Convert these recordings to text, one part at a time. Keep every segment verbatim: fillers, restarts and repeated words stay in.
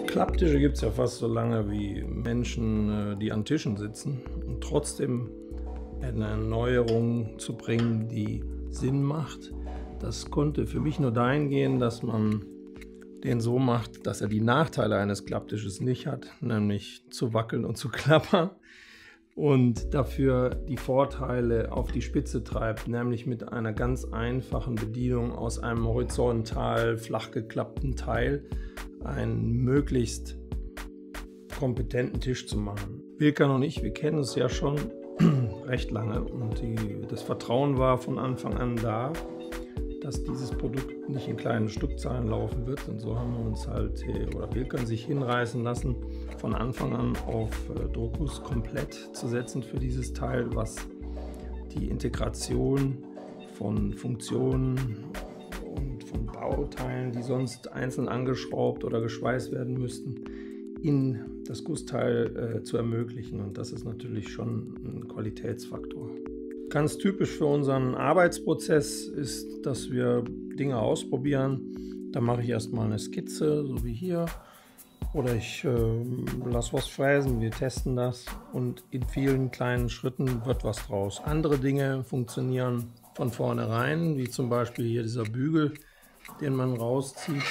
Klapptische gibt es ja fast so lange wie Menschen, die an Tischen sitzen. Und trotzdem eine Erneuerung zu bringen, die Sinn macht, das konnte für mich nur dahin gehen, dass man den so macht, dass er die Nachteile eines Klapptisches nicht hat, nämlich zu wackeln und zu klappern, und dafür die Vorteile auf die Spitze treibt, nämlich mit einer ganz einfachen Bedienung aus einem horizontal flach geklappten Teil einen möglichst kompetenten Tisch zu machen. Wilkan und ich, wir kennen es ja schon recht lange, und die, das Vertrauen war von Anfang an da, dass dieses Produkt nicht in kleinen Stückzahlen laufen wird, und so haben wir uns halt, oder Wilkan sich hinreißen lassen, von Anfang an auf Druckus komplett zu setzen für dieses Teil, was die Integration von Funktionen und von Bauteilen, die sonst einzeln angeschraubt oder geschweißt werden müssten, in das Gussteil äh, zu ermöglichen, und das ist natürlich schon ein Qualitätsfaktor. Ganz typisch für unseren Arbeitsprozess ist, dass wir Dinge ausprobieren. Da mache ich erstmal eine Skizze, so wie hier, oder ich äh, lasse was fräsen, wir testen das, und in vielen kleinen Schritten wird was draus. Andere Dinge funktionieren von vornherein, wie zum Beispiel hier dieser Bügel, den man rauszieht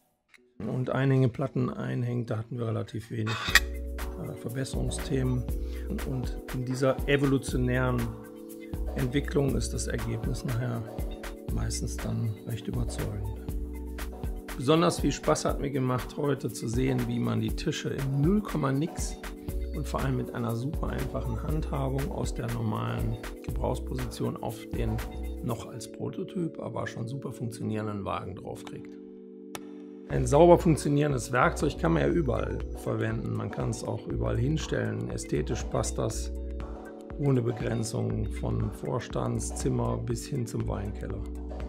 und Einhängeplatten einhängt. Da hatten wir relativ wenig äh, Verbesserungsthemen, und in dieser evolutionären Entwicklung ist das Ergebnis nachher meistens dann recht überzeugend. Besonders viel Spaß hat mir gemacht, heute zu sehen, wie man die Tische in null Komma nix und vor allem mit einer super einfachen Handhabung aus der normalen Gebrauchsposition auf den noch als Prototyp, aber schon super funktionierenden Wagen draufkriegt. Ein sauber funktionierendes Werkzeug kann man ja überall verwenden. Man kann es auch überall hinstellen. Ästhetisch passt das ohne Begrenzung von Vorstandszimmer bis hin zum Weinkeller.